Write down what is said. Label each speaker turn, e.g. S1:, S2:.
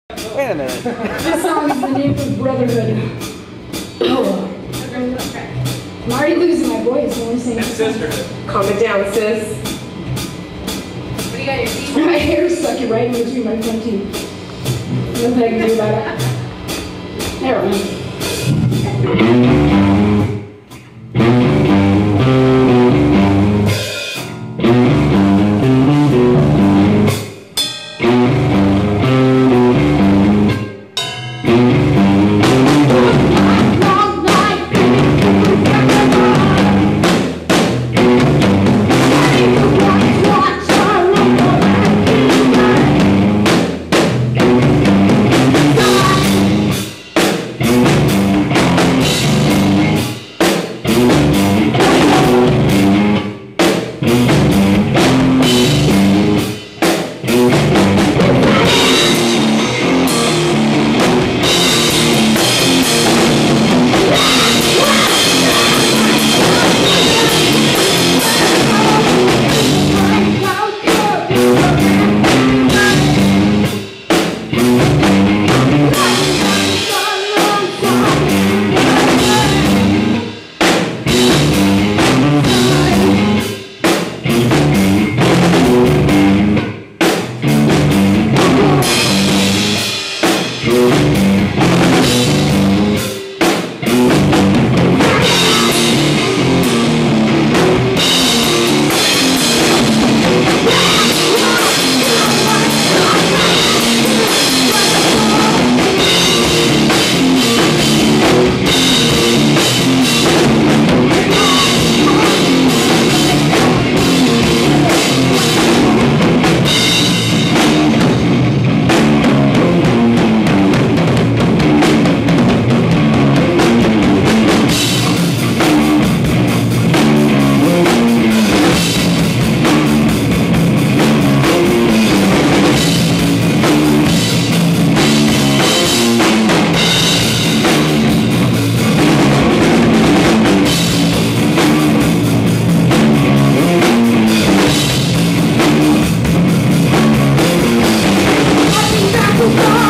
S1: Wait a minute.
S2: This song is the name of brotherhood. Oh. I'm already losing my voice when we're singing.
S3: And sisterhood.
S4: Calm it down, sis.
S5: What do you got your teeth?
S2: My hair's stuck right in between my front teeth. Nothing I can do about it. There we go. Back to